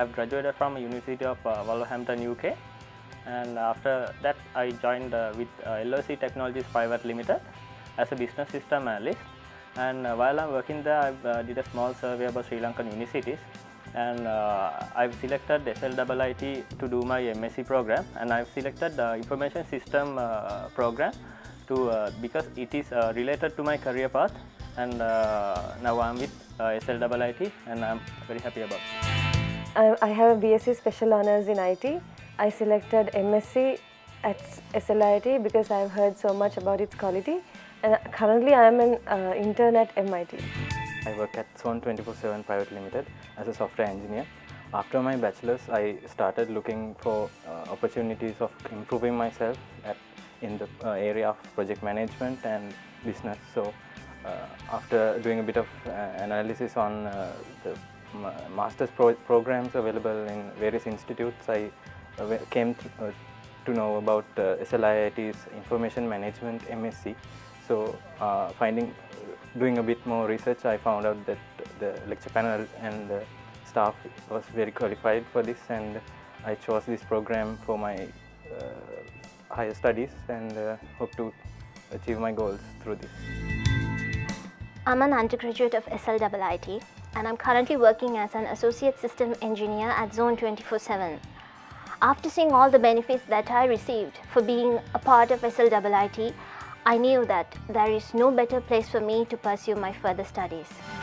I've graduated from University of Wolverhampton, UK, and after that I joined with LOC Technologies Private Limited as a business system analyst. And while I'm working there, I did a small survey about Sri Lankan universities, and I've selected SLIIT to do my MSc program, and I've selected the information system program because it is related to my career path, and now I'm with SLIIT and I'm very happy about it. I have a BSc Special Honours in IT. I selected MSc at SLIIT because I've heard so much about its quality, and currently I am an intern at MIT. I work at Zone 24/7 Private Limited as a software engineer. After my bachelor's, I started looking for opportunities of improving myself in the area of project management and business. So after doing a bit of analysis on the master's programs available in various institutes, I came to know about SLIIT's Information Management MSc. So doing a bit more research, I found out that the lecture panel and the staff was very qualified for this, and I chose this program for my higher studies, and hope to achieve my goals through this. I'm an undergraduate of SLIIT, and I'm currently working as an associate system engineer at Zone 24/7. After seeing all the benefits that I received for being a part of SLIIT, I knew that there is no better place for me to pursue my further studies.